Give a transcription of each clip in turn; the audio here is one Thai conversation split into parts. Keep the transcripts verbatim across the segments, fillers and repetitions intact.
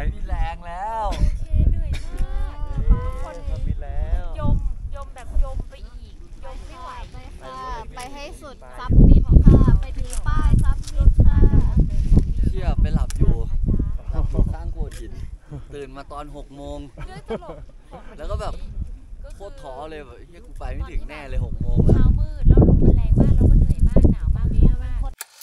มีแรงแล้วโอเคเหนื่อยมากคนบินแล้วยมยมแบบยมไปอีกยมไม่ไหวไปค่ะไปให้สุดซับมิดค่ะไปถือป้ายซับมิดค่ะเชี่ยไปหลับอยู่หลับอยู่ข้างโขดหินตื่นมาตอนหกโมงแล้วก็แบบโคตรท้อเลยแบบเฮียกูไปไม่ถึงแน่เลยหกโมงแล้วเช้ามืดแล้วลมมันแรงมากเราก็เหนื่อยมากหนาวมากเยอะมาก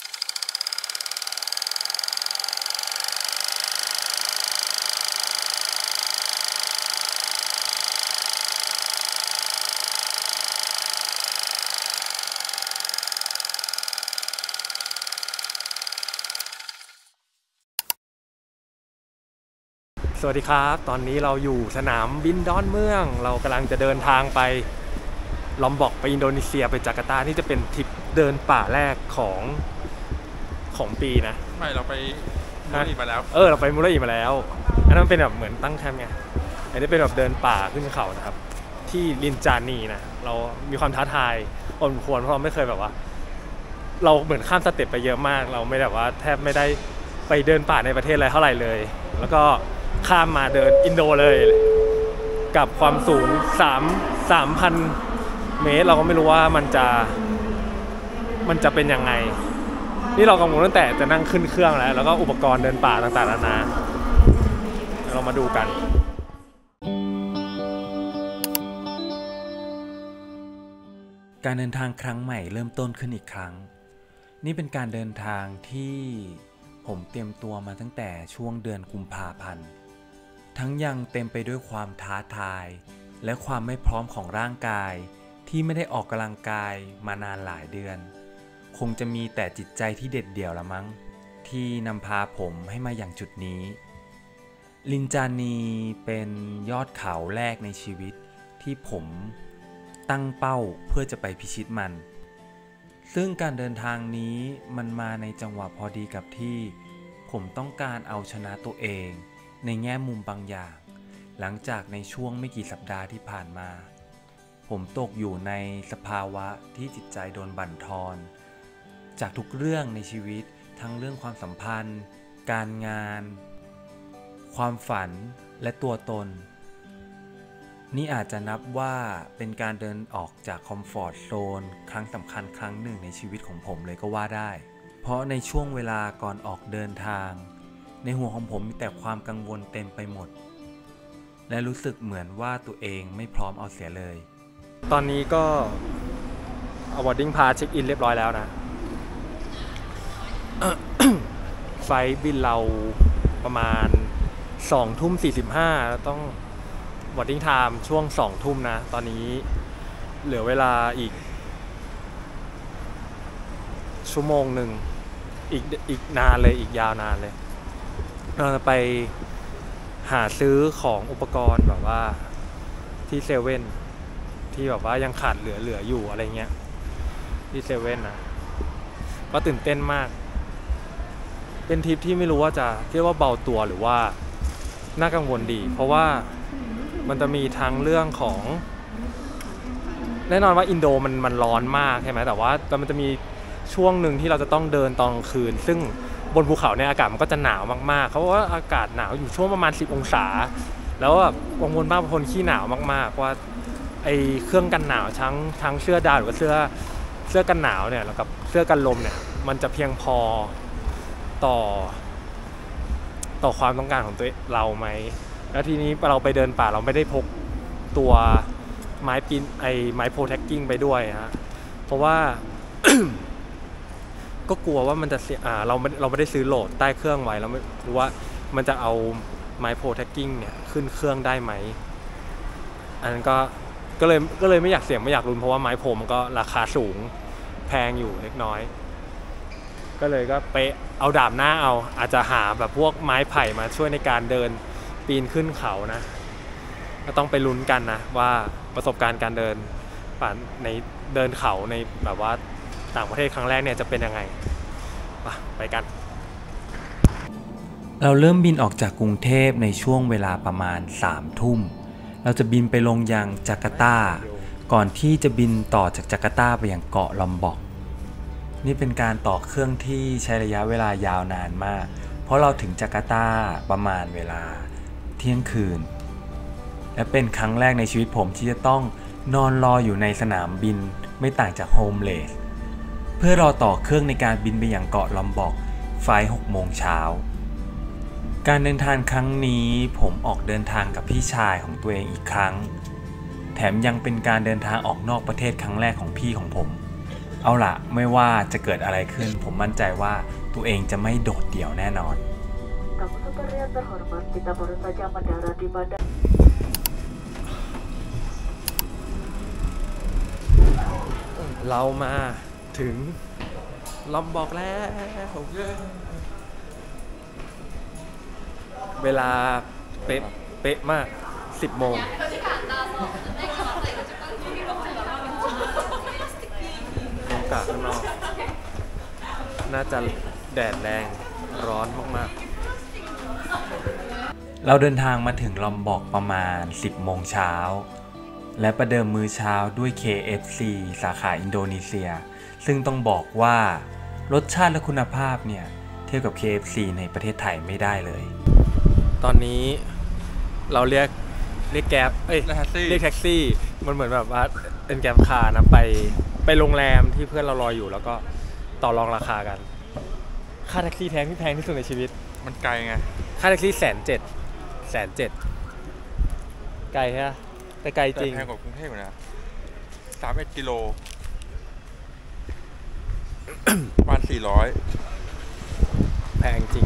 สวัสดีครับตอนนี้เราอยู่สนามบินดอนเมืองเรากำลังจะเดินทางไปลอมบอกไปอินโดนีเซียไปจาการ์ตานี่จะเป็นทริปเดินป่าแรกของของปีนะไม่เราไปมูลอีมาแล้วเออเราไปมูลอีมาแล้วอันนั้นเป็นแบบเหมือนตั้งแคมป์ไงอันนี้เป็นแบบเดินป่าขึ้นเขานะครับที่ลินจานีนะเรามีความท้าทายพอสมควรเพราะเราไม่เคยแบบว่าเราเหมือนข้ามสเต็ปไปเยอะมากเราไม่แบบว่าแทบไม่ได้ไปเดินป่าในประเทศอะไรเท่าไหร่เลยแล้วก็ข้ามมาเดินอินโดเลยกับความสูงสาม สามพันเมตรเราก็ไม่รู้ว่ามันจะมันจะเป็นยังไงนี่เรากังวลตั้งแต่จะนั่งขึ้นเครื่องแล้วแล้วก็อุปกรณ์เดินป่าต่างๆนานาเรามาดูกันการเดินทางครั้งใหม่เริ่มต้นขึ้นอีกครั้งนี่เป็นการเดินทางที่ผมเตรียมตัวมาตั้งแต่ช่วงเดือนกุมภาพันธ์ทั้งยังเต็มไปด้วยความท้าทายและความไม่พร้อมของร่างกายที่ไม่ได้ออกกำลังกายมานานหลายเดือนคงจะมีแต่จิตใจที่เด็ดเดี่ยวละมั้งที่นำพาผมให้มาอย่างจุดนี้ลินจานีเป็นยอดเขาแรกในชีวิตที่ผมตั้งเป้าเพื่อจะไปพิชิตมันซึ่งการเดินทางนี้มันมาในจังหวะพอดีกับที่ผมต้องการเอาชนะตัวเองในแง่มุมบางอย่างหลังจากในช่วงไม่กี่สัปดาห์ที่ผ่านมาผมตกอยู่ในสภาวะที่จิตใจโดนบั่นทอนจากทุกเรื่องในชีวิตทั้งเรื่องความสัมพันธ์การงานความฝันและตัวตนนี่อาจจะนับว่าเป็นการเดินออกจากคอมฟอร์ตโซนครั้งสำคัญครั้งหนึ่งในชีวิตของผมเลยก็ว่าได้เพราะในช่วงเวลาก่อนออกเดินทางในหัวของผมมีแต่ความกังวลเต็มไปหมดและรู้สึกเหมือนว่าตัวเองไม่พร้อมเอาเสียเลยตอนนี้ก็เอาบอร์ดดิ้งพาเช็คอินเรียบร้อยแล้วนะ ไฟบินเราประมาณสองทุ่มสี่สิบห้าแล้วต้องบอร์ดดิ้งไทม์ช่วงสองทุ่มนะตอนนี้เหลือเวลาอีกชั่วโมงหนึ่งอีกอีกนานเลยอีกยาวนานเลยเราจะไปหาซื้อของอุปกรณ์แบบว่าที่เซเว่นที่แบบว่ายังขาดเหลือเหลืออยู่อะไรเงี้ยที่เซเว่นนะก็ตื่นเต้นมากเป็นทริปที่ไม่รู้ว่าจะเรียกว่าเบาตัวหรือว่าน่ากังวลดีเพราะว่ามันจะมีทั้งเรื่องของแน่นอนว่าอินโดมันมันร้อนมากใช่ไหมแต่ว่ามันจะมีช่วงหนึ่งที่เราจะต้องเดินตอนกลางคืนซึ่งบนภูเขาเนี่ยอากาศมันก็จะหนาวมากๆเขาบอกว่าอากาศหนาวอยู่ช่วงประมาณสิบองศาแล้วแบบกังวลมากคนขี้หนาวมากๆว่าไอ้เครื่องกันหนาวทั้งทั้งเสื้อดาวหรือว่าเสื้อเสื้อกันหนาวเนี่ยแล้วกับเสื้อกันลมเนี่ยมันจะเพียงพอต่อต่อความต้องการของตัวเราไหมแล้วทีนี้เราไปเดินป่าเราไม่ได้พกตัวไม้ปีนไอ้ไม้โพแท็กกิ้งไปด้วยฮะเพราะว่า ก็กลัวว่ามันจะเสียอ่าเราไม่เราไม่ได้ซื้อโหลดใต้เครื่องไว้เราไม่รู้ว่ามันจะเอาไม้โพแท็กกิ้งเนี่ยขึ้นเครื่องได้ไหมอันนั้นก็ก็เลยก็เลยไม่อยากเสี่ยงไม่อยากลุ้นเพราะว่าไม้โพมันก็ราคาสูงแพงอยู่เล็กน้อยก็เลยก็ไปเอาดาบหน้าเอาอาจจะหาแบบพวกไม้ไผ่มาช่วยในการเดินปีนขึ้นเขานะก็ต้องไปลุ้นกันนะว่าประสบการณ์การเดินป่าในเดินเขาในแบบว่าต่างประเทศครั้งแรกเนี่ยจะเป็นยังไงไปกันเราเริ่มบินออกจากกรุงเทพในช่วงเวลาประมาณสามทุ่มเราจะบินไปลงยังจาการ์ตาก่อนที่จะบินต่อจากจาการ์ตาไปยังเกาะลอมบอกนี่เป็นการต่อเครื่องที่ใช้ระยะเวลายาวนานมากเพราะเราถึงจาการ์ตาประมาณเวลาเที่ยงคืนและเป็นครั้งแรกในชีวิตผมที่จะต้องนอนรออยู่ในสนามบินไม่ต่างจากโฮมเลสเพื่อรอต่อเครื่องในการบินไปยังเกาะลอมบอกไฟล์หกโมงเช้าการเดินทางครั้งนี้ผมออกเดินทางกับพี่ชายของตัวเองอีกครั้งแถมยังเป็นการเดินทางออกนอกประเทศครั้งแรกของพี่ของผมเอาล่ะไม่ว่าจะเกิดอะไรขึ้นผมมั่นใจว่าตัวเองจะไม่โดดเดี่ยวแน่นอนเรามาถึงลอมบอกแล้วเวลาเป๊ะเป๊ะมากสิบโมงอากาศข้างนอกน่าจะแดดแรงร้อนมากๆเราเดินทางมาถึงลอมบอกประมาณสิบโมงเช้าและประเดิมมื้อเช้าด้วย เค เอฟ ซี สาขาอินโดนีเซียซึ่งต้องบอกว่ารสชาติและคุณภาพเนี่ยเทียบกับ เค เอฟ ซี ในประเทศไทยไม่ได้เลยตอนนี้เราเรียกเรียกแก๊ปเอ้ยเรียกแท็กซี่มันเหมือนแบบว่าเป็นแก๊ปคาร์นะไปไปโรงแรมที่เพื่อนเรารออยู่แล้วก็ต่อรองราคากันค่าแท็กซี่แพงที่แพงที่สุดในชีวิตมันไกลไงค่าแท็กซี่แสนเจ็ดแสนเจ็ดไกลใช่ไหมแต่ไกลจริงแพงกว่ากรุงเทพอยู่นะสามเอ็ดกิโลประมาณสี่ร้อยแพงจริง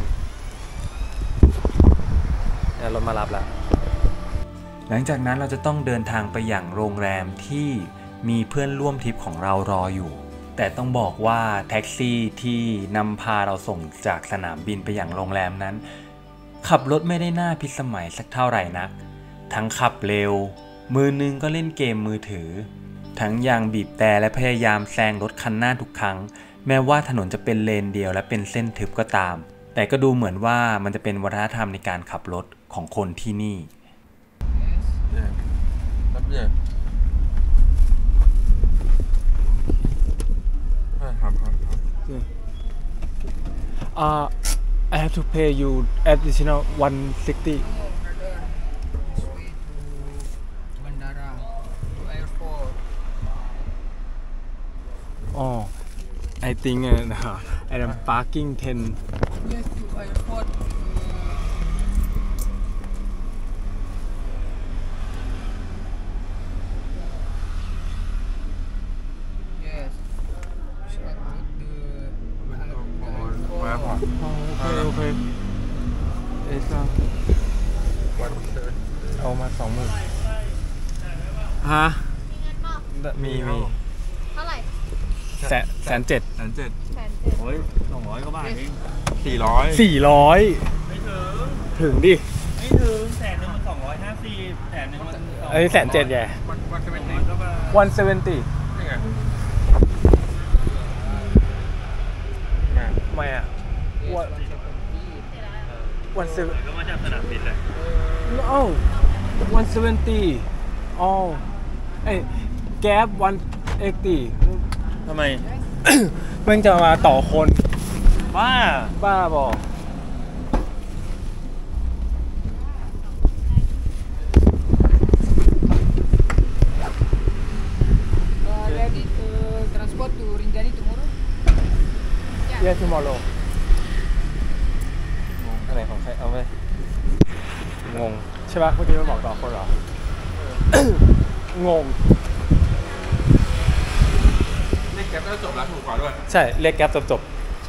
เนี่ยรถมารับแล้วหลังจากนั้นเราจะต้องเดินทางไปอย่างโรงแรมที่มีเพื่อนร่วมทริปของเรารออยู่แต่ต้องบอกว่าแท็กซี่ที่นำพาเราส่งจากสนามบินไปอย่างโรงแรมนั้นขับรถไม่ได้น่าพิสมัยสักเท่าไหร่นักทั้งขับเร็วมือนึงก็เล่นเกมมือถือทั้งยังบีบแต่และพยายามแซงรถคันหน้าทุกครั้งแม้ว่าถนนจะเป็นเลนเดียวและเป็นเส้นทึบก็ตามแต่ก็ดูเหมือนว่ามันจะเป็นวัฒนธรรมในการขับรถของคนที่นี่อ่า I have to pay you additional one sixty Bandara to airport oh I think uh, I am parking ten yes to airport yes start with the โอเคโอเคเอซ่าเอามาสองหมื่นฮะมีมีเท่าไหร่แสนแสนเจ็ดแสนเจ็ดแสนเจ็ดโอ้ยสองร้อยก็บาทเองสี่ร้อยสี่ร้อยไม่ถึงถึงดิไม่ถึงแสนหนึ่งมันสองร้อยห้าสิบแสนหนึ่งมันเอ้ยแสนเจ็ดแย่วันวันเซเว่นตี้วันเซเว่นตี้นี่ไงไม่อะวันวันเซเว่นก็มาจากสนามบินเลยโอ้วันเซเว่นตี้อ๋อเอ้ยแก๊ปวันเอ็กตี้ทำไมเพิ่งจะมาต่อคนบ้าบ้าบอก ready to transport to Rinjani tomorrow yes tomorrow อะไรของใครเอาไปงงใช่ปะเมื่อกี้มันบอกต่อคนเหรองงเรียกแก๊ปแล้วจบแล้วถูกกว่าด้วยใช่เรียกแก๊ปจบจบ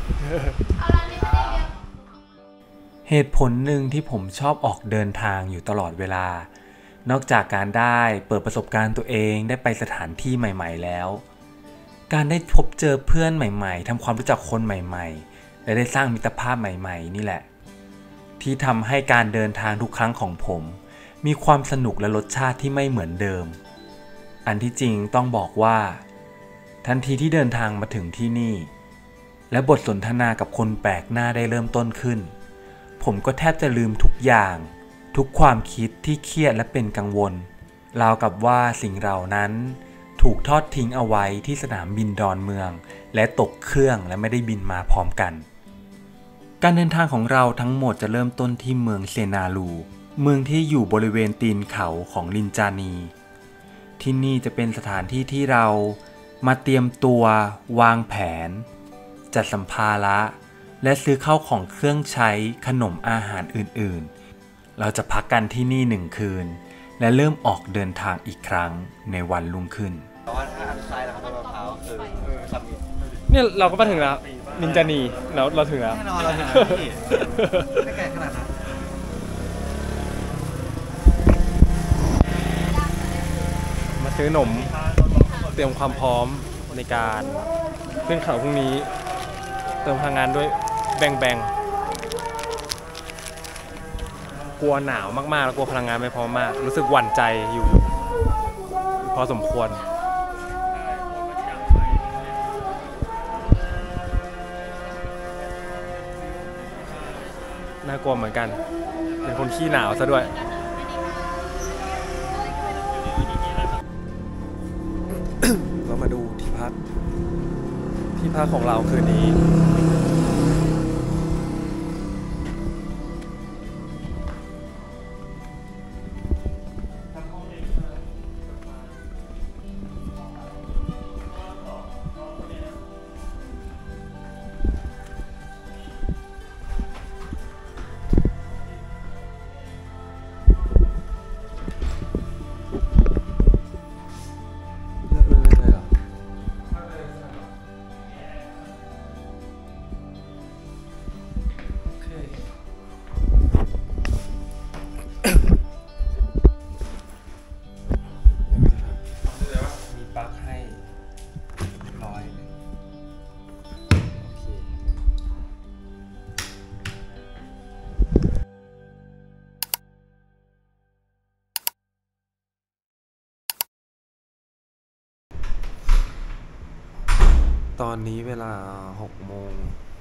เหตุผลหนึ่งที่ผมชอบออกเดินทางอยู่ตลอดเวลานอกจากการได้เปิดประสบการณ์ตัวเองได้ไปสถานที่ใหม่ๆแล้วการได้พบเจอเพื่อนใหม่ๆทำความรู้จักคนใหม่ๆและได้สร้างมิตรภาพใหม่ๆนี่แหละที่ทำให้การเดินทางทุกครั้งของผมมีความสนุกและรสชาติที่ไม่เหมือนเดิมอันที่จริงต้องบอกว่าทันทีที่เดินทางมาถึงที่นี่และบทสนทนากับคนแปลกหน้าได้เริ่มต้นขึ้นผมก็แทบจะลืมทุกอย่างทุกความคิดที่เครียดและเป็นกังวลราวกับว่าสิ่งเหล่านั้นถูกทอดทิ้งเอาไว้ที่สนามบินดอนเมืองและตกเครื่องและไม่ได้บินมาพร้อมกันการเดินทางของเราทั้งหมดจะเริ่มต้นที่เมืองเซนาลู เมืองที่อยู่บริเวณตีนเขาของลินจานี ที่นี่จะเป็นสถานที่ที่เรามาเตรียมตัววางแผนจัดสัมภาระและซื้อเข้าของเครื่องใช้ขนมอาหารอื่นๆเราจะพักกันที่นี่หนึ่งคืนและเริ่มออกเดินทางอีกครั้งในวันรุ่งขึ้นแต่ว่าถ้าอันซ้ายนะครับต้นมะพร้าวคือขับมีเนี่ยเราก็มาถึงแล้วนินจานีเราเราถึงแล้วแน่นอนเราถึงแล้วพี่ไม่ไกลขนาดนั้นมาซื้อขนมเตรียมความพร้อมในการขึ้นเขาพรุ่งนี้เติมพลังงานด้วยแบงแบงกลัวหนาวมากๆแล้วกลัวพลังงานไม่พอมากรู้สึกหวั่นใจอยู่พอสมควรน่ากลัวเหมือนกันเป็นคนขี้หนาวซะด้วยเรามาดูที่พักที่พักของเราคืนนี้ตอนนี้เวลาหกโมง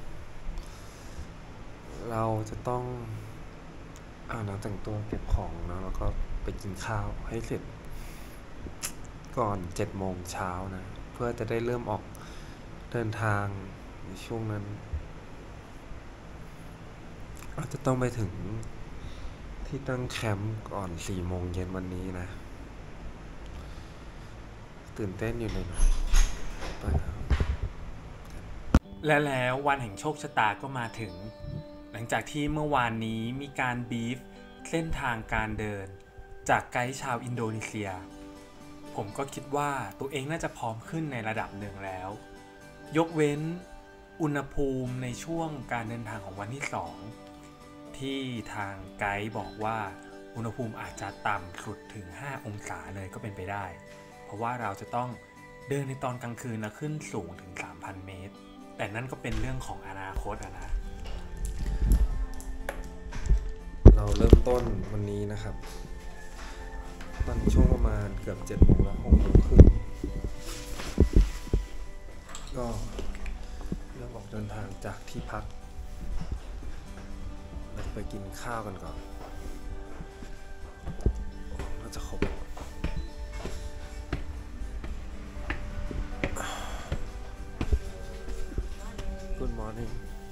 เราจะต้องอาบน้ำแต่งตัวเก็บของนะแล้วก็ไปกินข้าวให้เสร็จก่อนเจ็ดโมงเช้านะเพื่อจะได้เริ่มออกเดินทางในช่วงนั้นเราจะต้องไปถึงที่ตั้งแคมป์ก่อนสี่โมงเย็นวันนี้นะตื่นเต้นอยู่เลยนะไปและแล้ววันแห่งโชคชะตาก็มาถึงหลังจากที่เมื่อวานนี้มีการบีฟเส้นทางการเดินจากไกด์ชาวอินโดนีเซียผมก็คิดว่าตัวเองน่าจะพร้อมขึ้นในระดับหนึ่งแล้วยกเว้นอุณหภูมิในช่วงการเดินทางของวันที่สองที่ทางไกด์บอกว่าอุณหภูมิอาจจะต่ำสุดถึงห้าองศาเลยก็เป็นไปได้เพราะว่าเราจะต้องเดินในตอนกลางคืนและขึ้นสูงถึง สามพัน เมตรแต่นั่นก็เป็นเรื่องของอนาคตอะนะเราเริ่มต้นวันนี้นะครับตอนช่วงประมาณเกือบเจ็ดโมงแล้วหกโมงครึ่งก็เริ่มออกเดินทางจากที่พักเราจะไปกินข้าวกันก่อนเราจะครบGood morning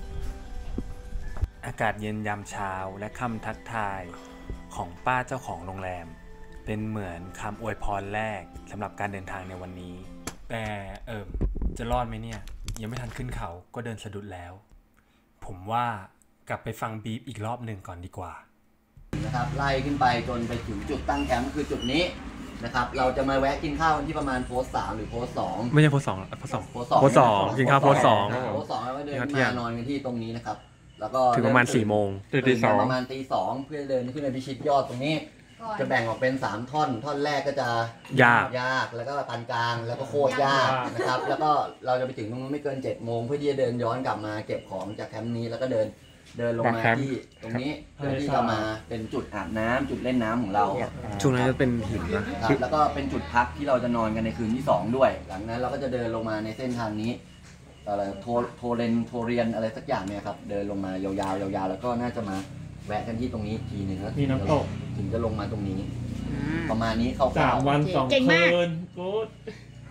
อากาศเย็นยามเช้าและคำทักทายของป้าเจ้าของโรงแรมเป็นเหมือนคำอวยพรแรกสำหรับการเดินทางในวันนี้แต่เออจะรอดไหมเนี่ยยังไม่ทันขึ้นเขาก็เดินสะดุดแล้วผมว่ากลับไปฟังบีฟอีกรอบหนึ่งก่อนดีกว่านะครับไล่ขึ้นไปจนไปถึงจุดตั้งแคมป์คือจุดนี้นะครับเราจะมาแวะกินข้าวกันที่ประมาณโพสสามหรือโพสสองไม่ใช่โพสสองโพสสองโพสสองโพสสองกินข้าวโพสสองโพสสองแล้วก็เดินมานอนกันที่ตรงนี้นะครับแล้วก็ถึงประมาณสี่โมงตื่นมาประมาณตีสองเพื่อเดินขึ้นไปพิชิตยอดตรงนี้จะแบ่งออกเป็นสามท่อนท่อนแรกก็จะยากยากแล้วก็ปานกลางแล้วก็โคตรยากนะครับแล้วก็เราจะไปถึงตรงนู้นไม่เกินเจ็ดโมงเพื่อที่จะเดินย้อนกลับมาเก็บของจากแคมป์นี้แล้วก็เดินเดินลงมาที่ตรงนี้เพื่อที่จะมาเป็นจุดอาบน้ำจุดเล่นน้ำของเราช่วงนั้นจะเป็นหินนะครับแล้วก็เป็นจุดพักที่เราจะนอนกันในคืนที่สองด้วยหลังนั้นเราก็จะเดินลงมาในเส้นทางนี้อะไรโทโทเรนโทเรียนอะไรสักอย่างเนี่ยครับเดินลงมายาวๆยาวๆแล้วก็น่าจะมาแวะกันที่ตรงนี้ทีหนึ่งแล้วมีน้ำตกถึงจะลงมาตรงนี้ประมาณนี้เขาสามวันสองคืนกู๊ด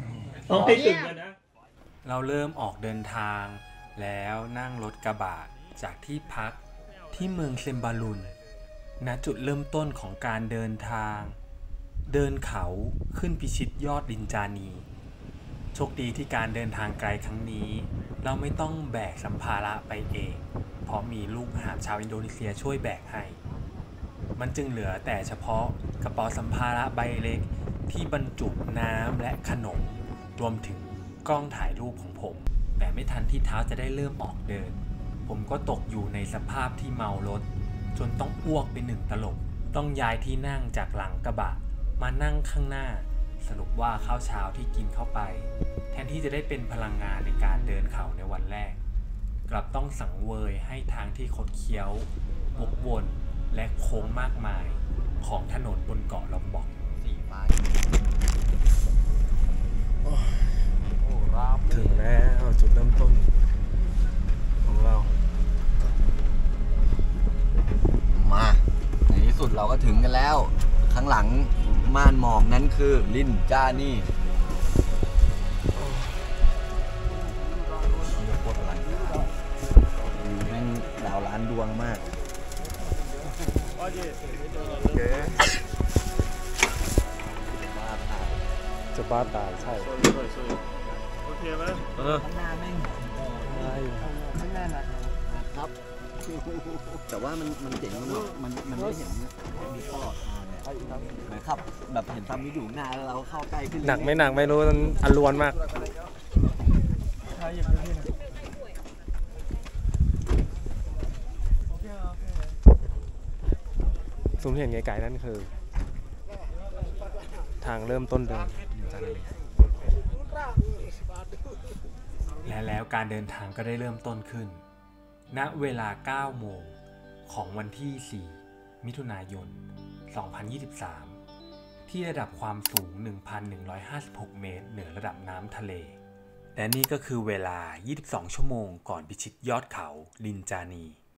ต้องไปถึงกันนะเราเริ่มออกเดินทางแล้วนั่งรถกระบะจากที่พักที่เมืองเซมบาลุน ณ จุดเริ่มต้นของการเดินทาง เดินเขาขึ้นพิชิตยอดลินจานี โชคดีที่การเดินทางไกลครั้งนี้เราไม่ต้องแบกสัมภาระไปเอง เพราะมีลูกหาบชาวอินโดนีเซียช่วยแบกให้ มันจึงเหลือแต่เฉพาะกระเป๋าสัมภาระใบเล็กที่บรรจุน้ำและขนม รวมถึงกล้องถ่ายรูปของผม แต่ไม่ทันที่เท้าจะได้เริ่มออกเดิน ผมก็ตกอยู่ในสภาพที่เมารถจนต้องอ้วกเป็นหนึ่งตลบ ต้องย้ายที่นั่งจากหลังกระบะมานั่งข้างหน้า สรุปว่าข้าวเช้าที่กินเข้าไป แทนที่จะได้เป็นพลังงานในการเดินเขาในวันแรก กลับต้องสังเวยให้ทางที่คดเคี้ยววกวนและโค้งมากมายของถนนบนเกาะลอมบอกสีฟ้าถึงแล้วจุดเริ่มต้นของเรามาในที่สุดเราก็ถึงกันแล้ว ข้างหลังม่านหมอกนั้นคือลินจานี่เชี่ยโคตรอลังการวิวแม่งดาวล้านดวงมากโอเคบ้าตายจะบ้าตายใช่โอเคไหมเออข้างหน้าแม่งโอ้โหข้างหน้านะครับ แต่ว่ามันมันเจ๋งมันแบบมันมันไม่เห็นมีข้อเหมือนขับแบบเห็นซัมมิอยู่หน้าแล้วเราเข้าใกล้ขึ้นหนักไม่หนักไม่รู้มันอลวนมากซูมเห็นไกลๆนั่นคือ ทางเริ่มต้นเดินและแล้วการเดินทางก็ได้เริ่มต้นขึ้น ณ เวลา เก้า โมงของวันที่ สี่ มิถุนายน สองพันยี่สิบสาม ที่ระดับความสูง หนึ่งพันหนึ่งร้อยห้าสิบหก เมตรเหนือระดับน้ำทะเล และนี่ก็คือเวลา ยี่สิบสอง ชั่วโมงก่อนพิชิตยอดเขาลินจานี